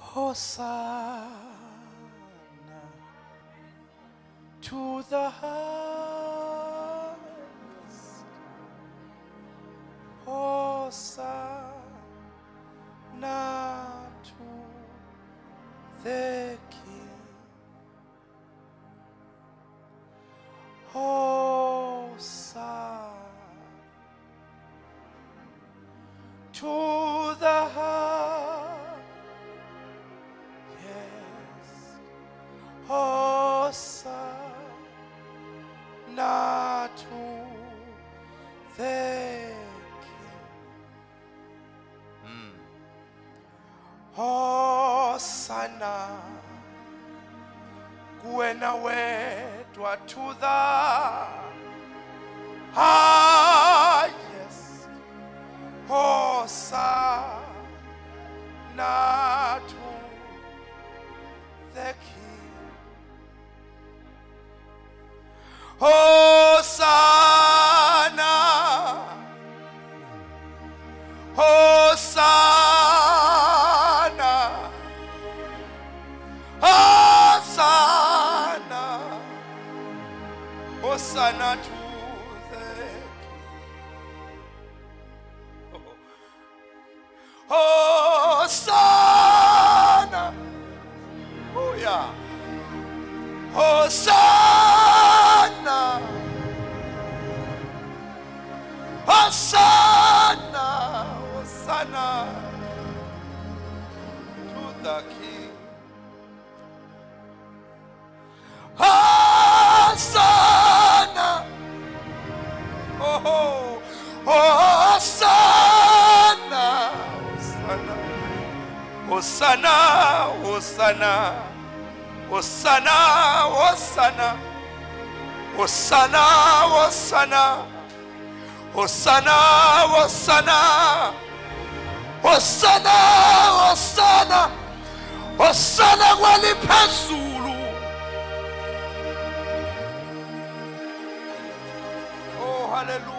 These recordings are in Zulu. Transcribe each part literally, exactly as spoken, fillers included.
Hosanna to the highest. Hosanna to the King. Hosanna to the highest. Yes. Hosanna to the King. Mm. Hosanna kuwena wedwa to the highest. Hosanna to the King. Hosanna, Hosanna, Hosanna, Hosanna to the King. Hosanna, oh yeah, Hosanna, Hosanna, Hosanna to the King. Hosanna, oh, Hosanna, Hosanna, Hosanna, Hosanna, Hosanna, Hosanna, Hosanna, Hosanna, Hosanna, Hosanna, Hosanna, Hosanna kwaliphezulu. Oh, hallelujah.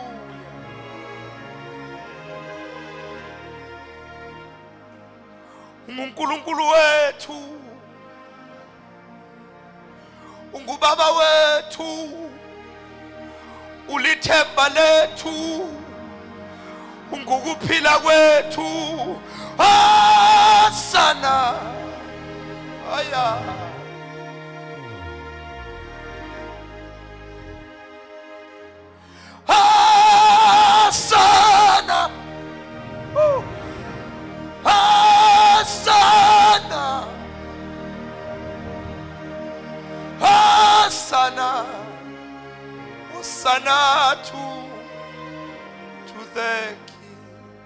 UNkulunkulu wethu, ungubaba wethu, ulithemba lethu, ungukuphila kwethu. Hosanna, aya, Hosanna, oh, Hosanna, Hosanna, Hosanna to, to the King.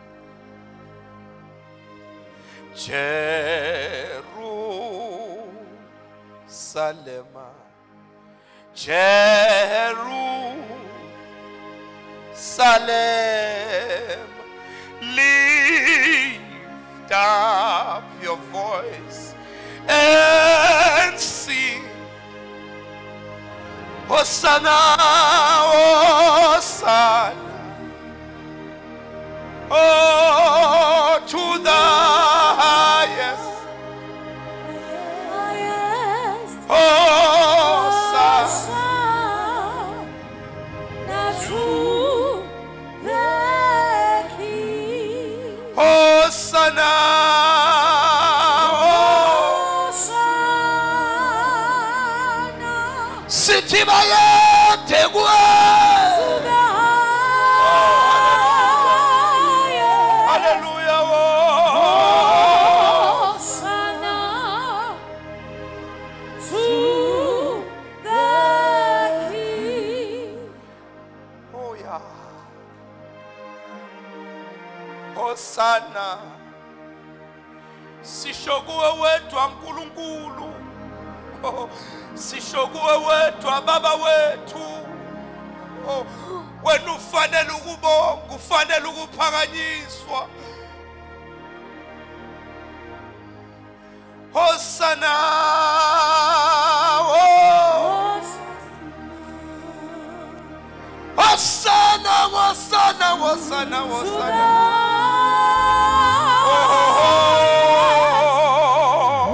Jerusalem, Jerusalem, lift up your voice and sing. Hosanna, Hosanna, oh, to the highest. Hosanna to the King. Hosanna, Hosanna, sitima yete gwe. Hallelujah, Hosanna to the King. Oh yeah. Hosanna, sishokuwe wetu ankulunkulu, oh, sishokuwe wetu ababa wetu, oh, wena ufanele ukubonga, ufanele ukuphakanyiswa. Hosanna, oh, Hosanna, Hosanna, Hosanna, Hosanna. Oh, oh, oh.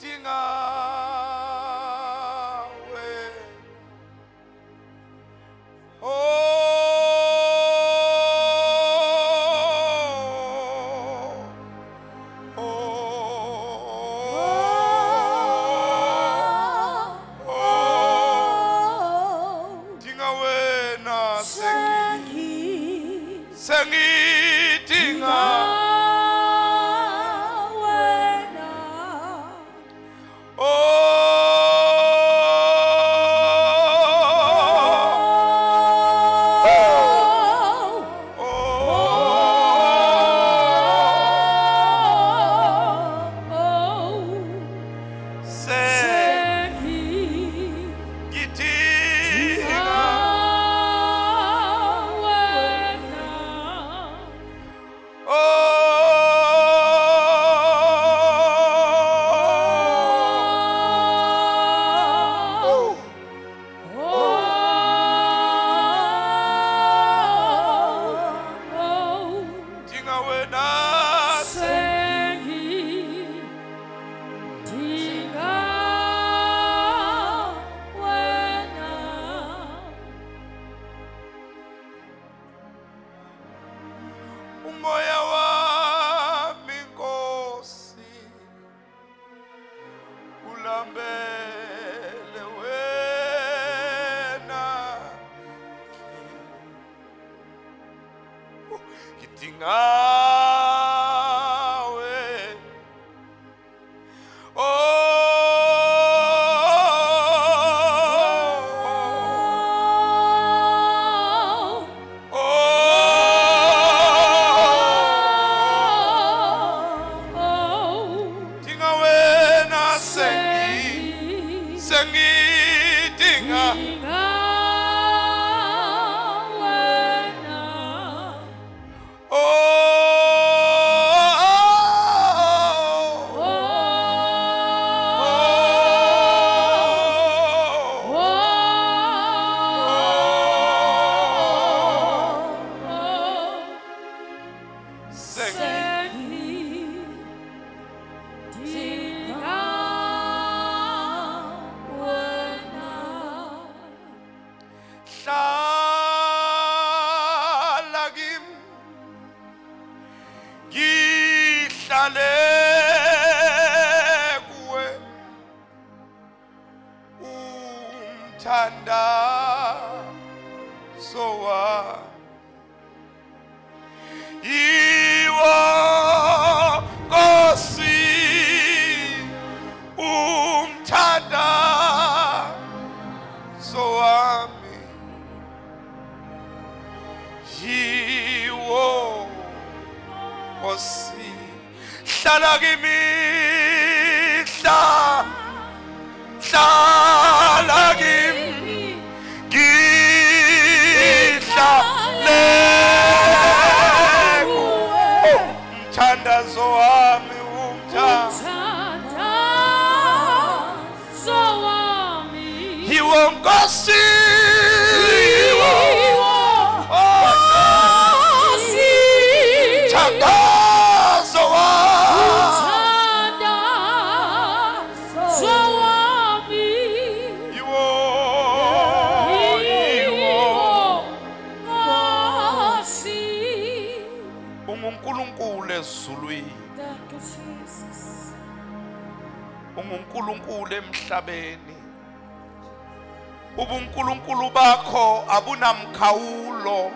ungunkulunkulu emhlabeni. Ubunkulunkulu bakho abunamkhawulo.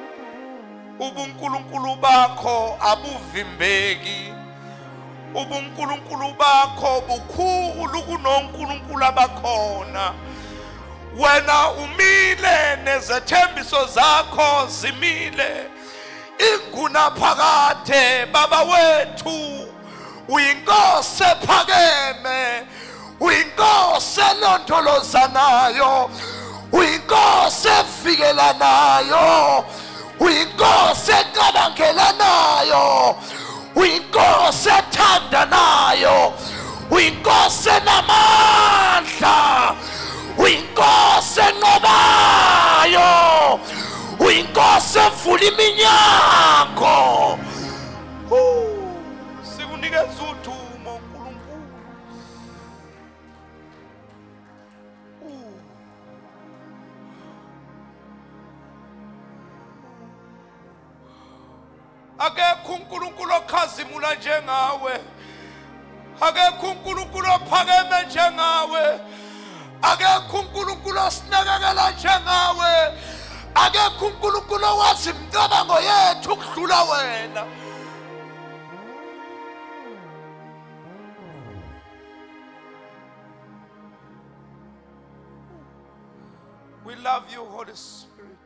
Ubunkulunkulu bakho abuvimbeki. Ubunkulunkulu bakho bukhulu kunonkulunkulu abakhona. Wena umile nezethembiso zakho zimile. Inguna phakathe baba wethu uyinkosi ephakeme, uyinkosi elondolozanayo, uyinkosi evikelanayo, uyinkosi ecabangelanayo, uyinkosi ethandanayo, uyinkosi enamandla, uyinkosi enqobayo, uyinkosi evula iminyango. Sikunikeza uthumo uNkulunkulu. akekho uNkulunkulu okhazimula njengawe, akekho uNkulunkulu ophakeme njengawe, akekho uNkulunkulu osinakekela njengawe, akekho uNkulunkulu owazi imicabango yethu ukudlula wena. We love you, Holy Spirit.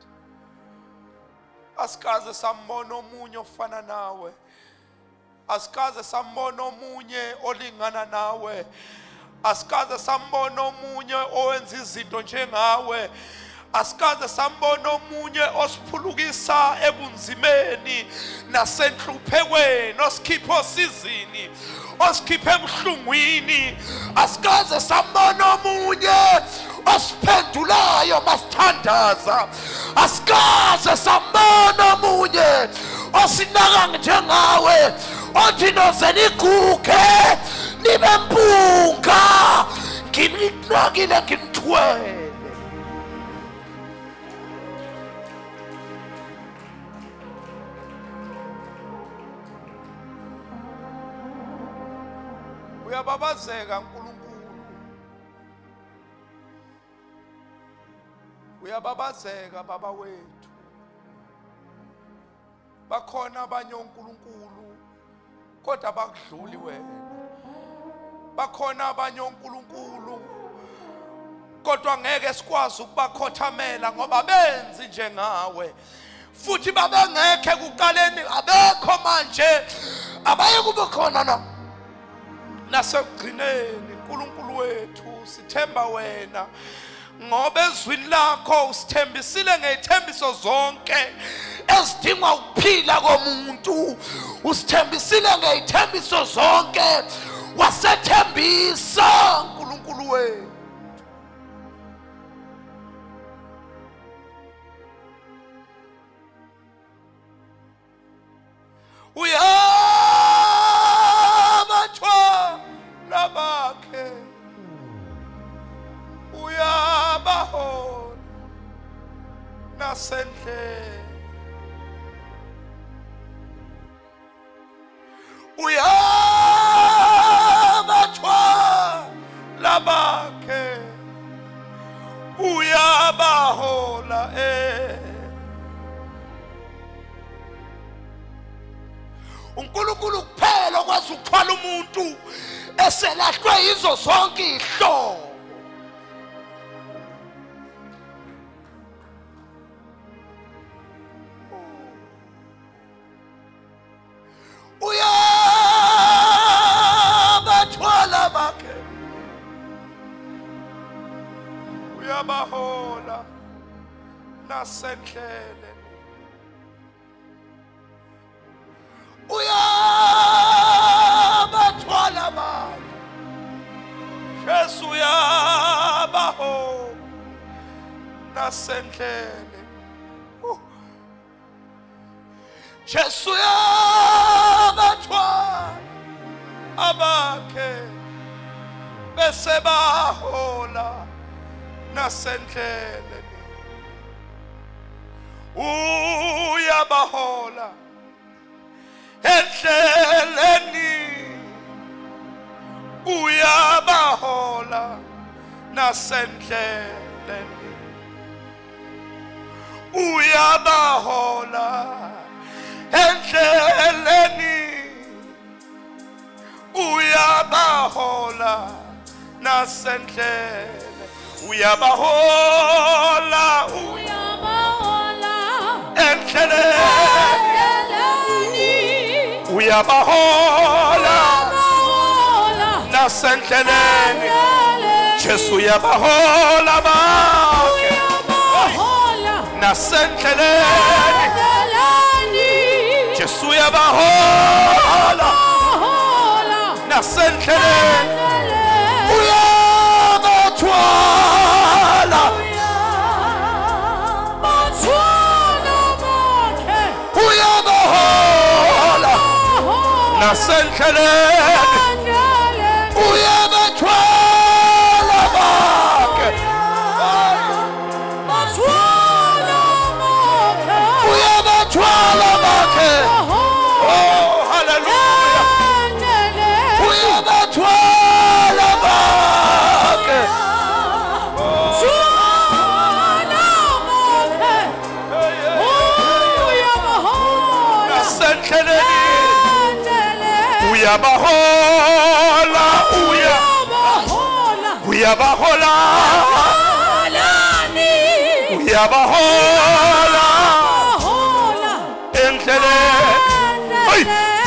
Asikaze sambona omunye ofana nawe, asikaze sambona omunye olingana nawe, asikaze sambona omunye owenza izinto njengawe, asikaze sambona omunye osiphulukisa ebunzimeni nasenhluphekweni, osikhipha osizini, osikhipha ebuhlungwini. Asikaze sambona omunye osiphendulayo masithandaza, asikaze sambona omunye osinaka njengawe, othi noze niguge nibe mpunga ngininakile nginithwele. Uyababazeka uNkulunkulu, uyababazeka baba wethu. Bakhona abanye onkulunkulu kodwa bakudluli wena, bakhona abanye onkulunkulu kodwa ngeke sikwazi ukubakhothamela ngoba benzi njengawe, futhi babengekhe kuqaleni, abekho manje, abaye kube khona na nasekugcineni. uNkulunkulu wethu sithemba wena ngoba ezwini lakho usithembisile ngezithembiso zonke ezidinga ukuphila komuntu, usithembisile ngezithembiso zonke, wasethembisa uNkulunkulu wethu. Uyabathwala bakhe, uyabahola nasendleleni, uyabathwala bakhe, uyabahola eh. uNkulunkulu kuphela okwazi ukuthwala umuntu eselahlwe yizo zonke ihlobo. Uyabathwala bakhe, uyabahola nasendleleni, uyabathwala bakhe, Jesu uyabahola nasendleleni, Jesu uyabathwala abakhe bese bahola nasendleleni, uyabahola endleleni, uyabahola nasendleleni, uyabahola endleleni, uyabahola nasendleleni, uyabahola, uyabahola endleleni, uyabahola nasendleleni, Jesu uyabahola bakhe nasendleleni, Jesu uyabahola nasendleleni, uyabathwala, uyabahola nasendleleni, uyabathwala bakhe, uyabathwala bakhe uyabahola uya uyabahola uyabahola endleleni hey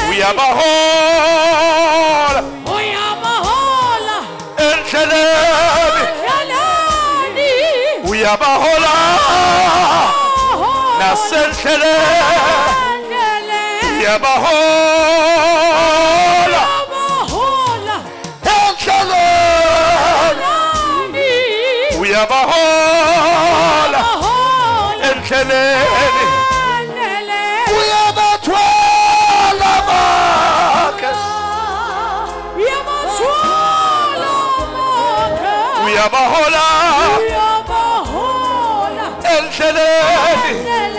uyabahola uyabahola endleleni uyabahola nasendleleni uyabahola endleleni uyabahola endleleni uyabathwala bakhe uyabahola endleleni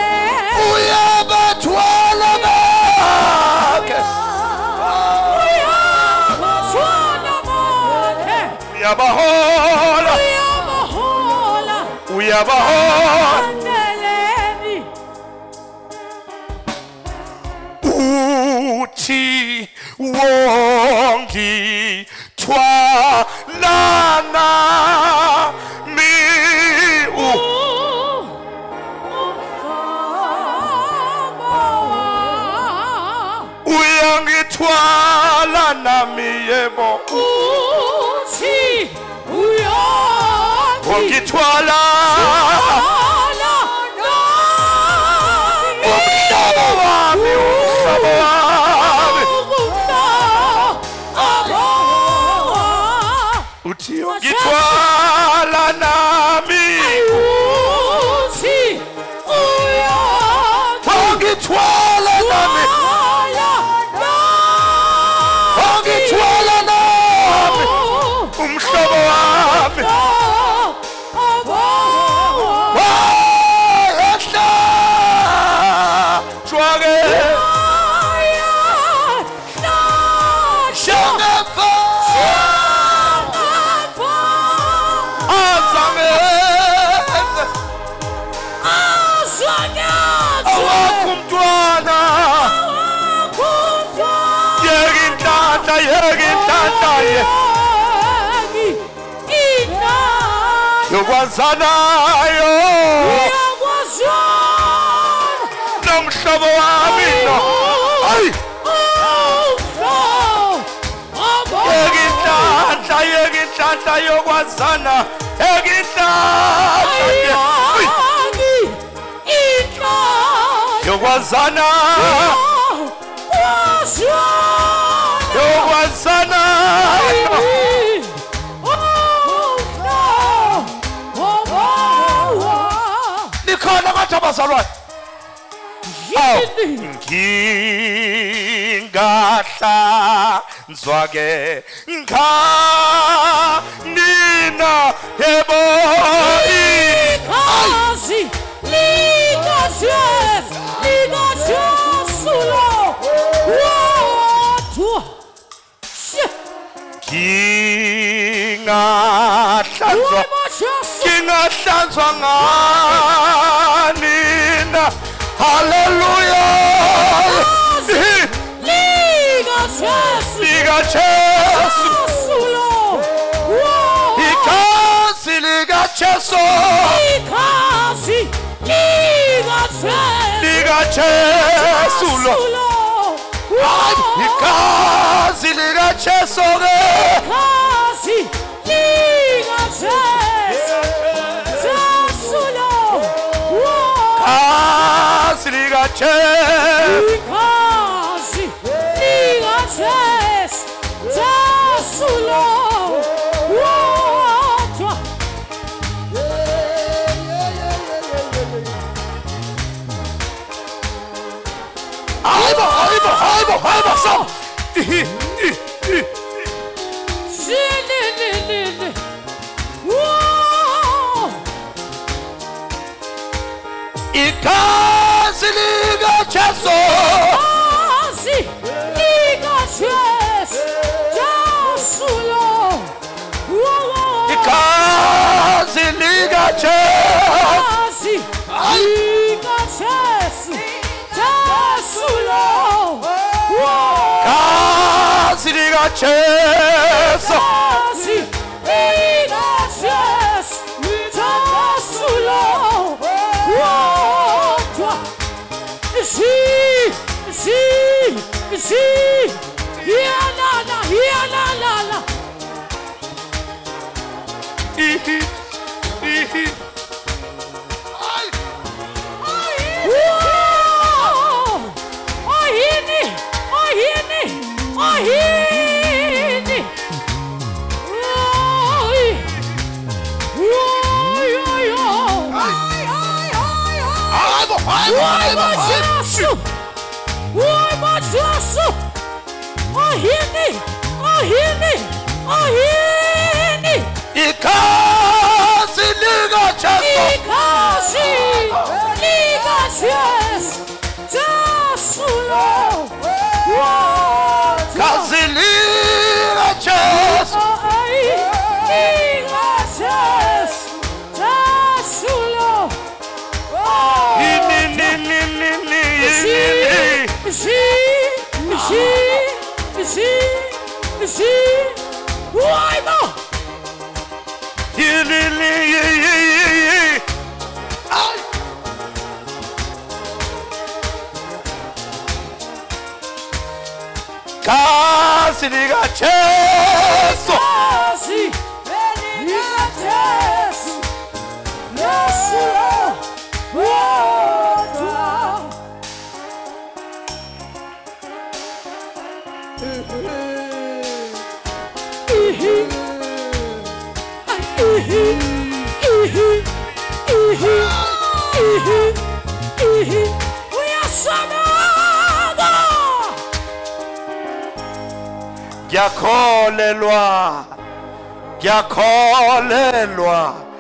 uyabathwala bakhe uyabahola uyabahola uthi wongi twalana mi u uyangithwala nami yebo uthi ungithwala umhlaba wami umhlaba wami uthi ungithwala nami ungithwala nami ungithwala nami umhlaba wami yokwazanayo nomhlobo wami no hayi yekinhlanhla yekinhlanhla yokwazana yekinhlanhla yokwazana yokwazana nikhona abantu abazalwane ngingahlanzwa ke nganina yebo ikhazi likashiyes likashiyasulo wodwa ngingahlanzwa ngingahlanzwa nganina hallelujah likajesu ikhazi likajesu likajesu ikhazi likajesu ikhazi likajesu Aibo, aibo, aibo, aibo, so. Ikhazi likajesu ikhazi likajesu Kasi lika Jesu. Kasi lika Jesu. Jasulo. Wodwa. Si, si, si. Hialala, hialala. Ihi, ihi. Ay. Wow! Ohini, ohini, ohini. Oi. Oi, oi, oi. Aibo, aibo, aibo. Jesu. Oi, Jesu. Ohini, ohini, ohini. Ikasi lika Jesu. Ikasi lika Jesu. Jasulo. Kasi lika Jesu. Lika Jesu. Jasulo. Ini, ni, ni, ni, ni, Si, ni. si, si, si, si. Why no? Ini, ni, ni, ni, ni. Ay. Kasi lika Jesu. Kasi lika Jesu. Jasulo. Wodwa. Ihi. Ihi. Ihi. Ihi. Ihi. Ihi. Uyasamaga. Ngiyakholelwa. Ngiyakholelwa.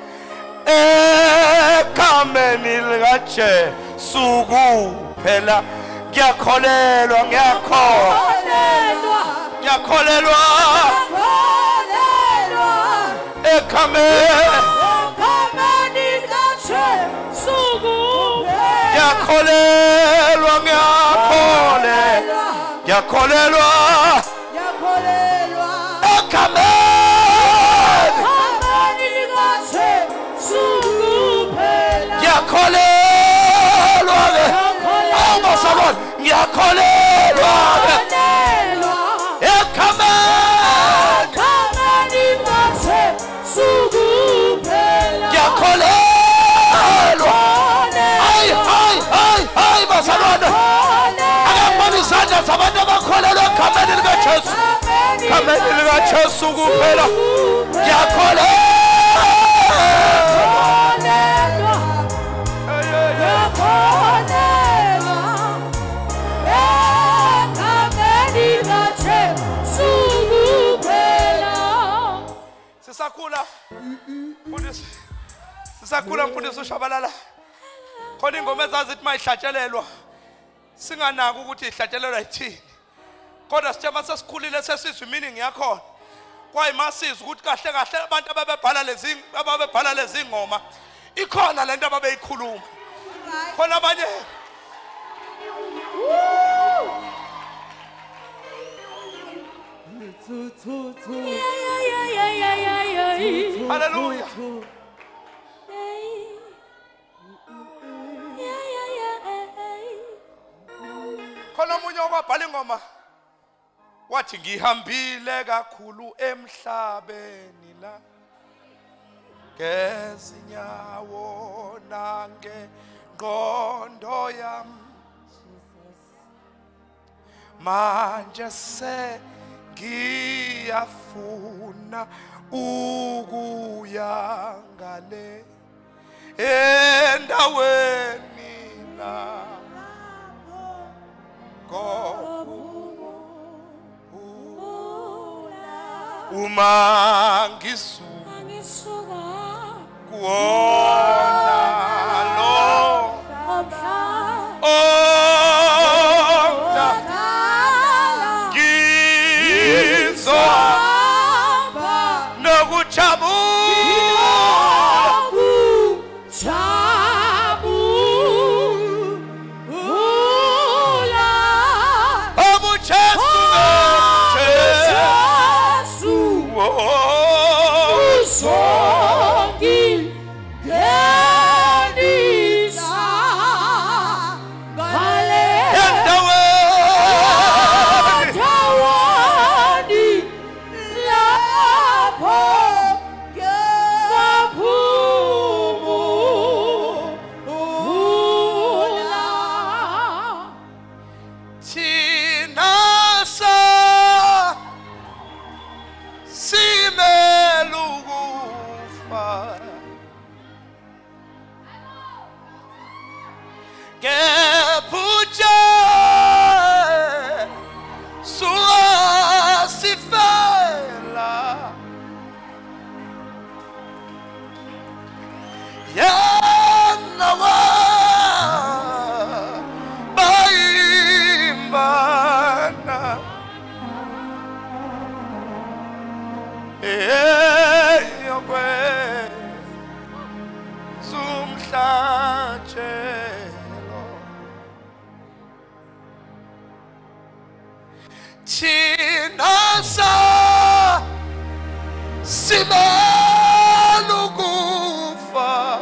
Ekameni lika Jesu kuphela. Ngiyakholelwa, ngiyakholelwa. Olelwa. Ngiyakholelwa. Olelwa. Ekameni. Kamani kaJesu kuphela. Ngiyakholelwa, ngiyakholelwa. Ngiyakholelwa. Yakholelwa. Ekameni. Kamani kaJesu kuphela. Ngiyakholelwa. Awu basalwane, ngiyakholelwa. Olelwa. Ekameni. Kamani kaJesu kuphela. Ngiyakholelwa. Hayi, hayi, hayi, hayi basalwane. Akabona isandla sabantu abakholelwa egameni likaJesu. Egameni likaJesu kuphela. Ngiyakholelwa. Sisakhula. Mfundisi. Sisakhula mfundisi uShabalala. Khona ingoma ezazithi mayihlatshelelwa. Singanaki ukuthi ihlatshelelwa yithini. Kodwa sithe mase sikhulile sesizwe meaning yakhona. Kwayimasiza ukuthi kahle kahle abantu ababebhala lezi ababebhala lezi ngoma ikhona lento ababeyikhuluma. Khona abanye Hallelujah. Khona umunye okwabhala ingoma wathi ngihambile kakhulu emhlabeni la ngezinyawo nange ngqondo yami manje se ngiyafuna ukuya ngale endaweni la uma ngisuka kuona lo omdala ngizohamba nokujabula obuJesu simele ukufa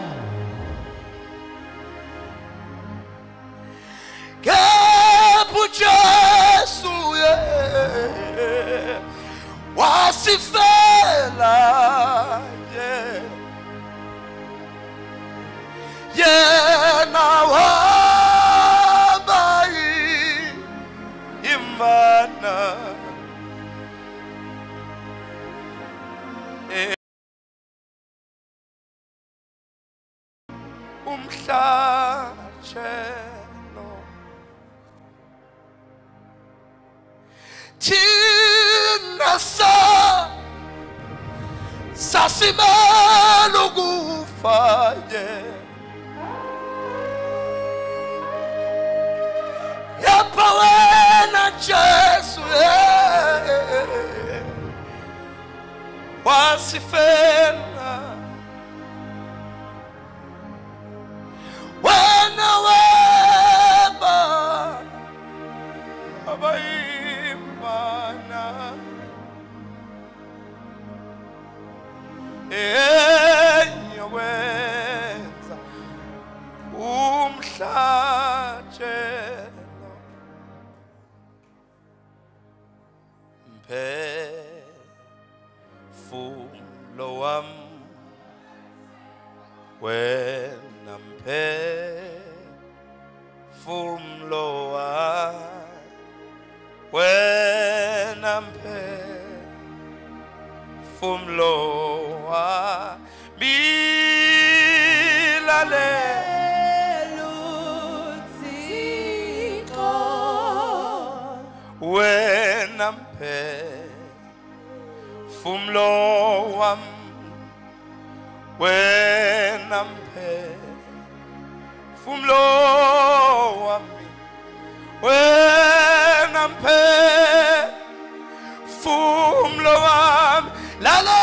kepha uJesu wasifela yena wabayi imana umhlatshelo thina sa sasimele ukufa yepha wena Jesu wasifela wena weba abayimana eyokwenza umhlatshelo mphefumulo wami wena mphefumulo wami wena mphefumulo wami wena mphefumulo wami wena mphefumulo wami wena mphefumulo wami lala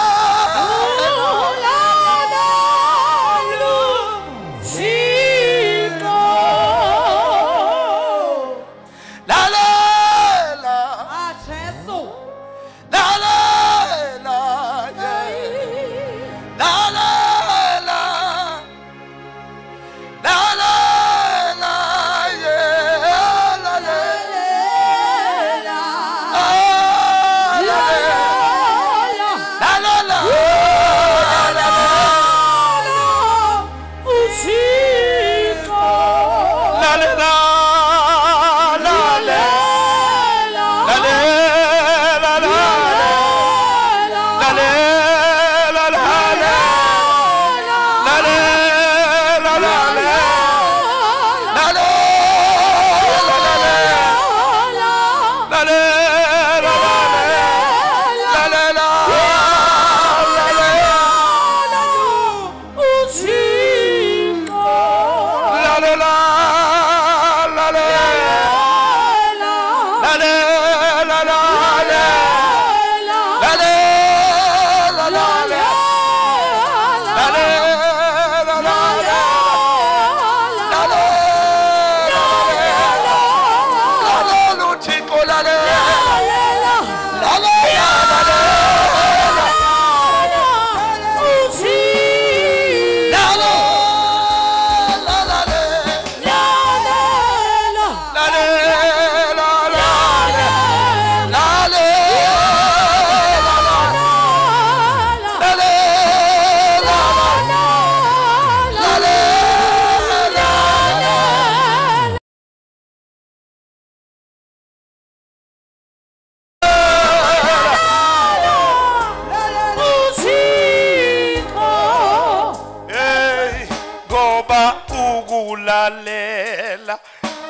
ukulalela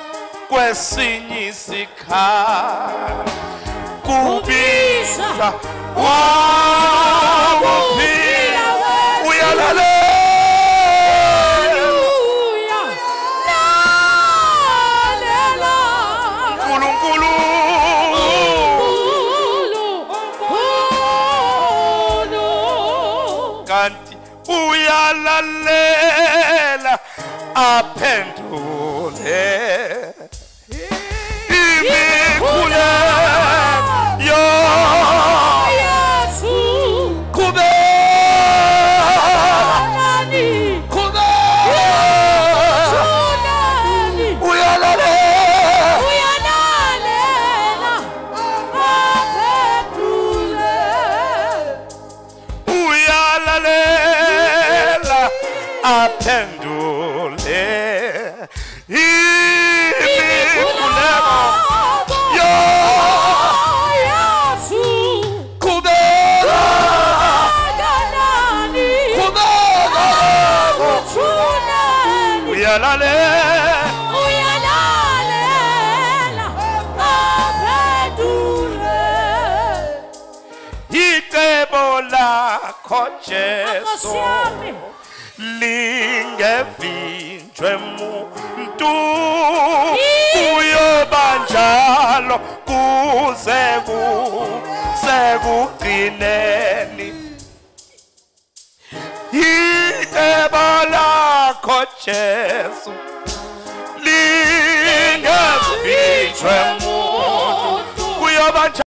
kwesinye isikhala kubisa wakuphila uyalalela uNkulunkulu kanti uyalalela aphendule imikhuleko Yesu aphendule imikhuleko yo Yesu qhubeka kanani qhubeka uthuneni uyalalela uyalalela aphendule icebo lakho Jesu Nkosi yami lingevinjwe muntu kuyobanjalo kuze sekugcineni icebo lakho Jesu lingevinjwe muntu kuyobanjalo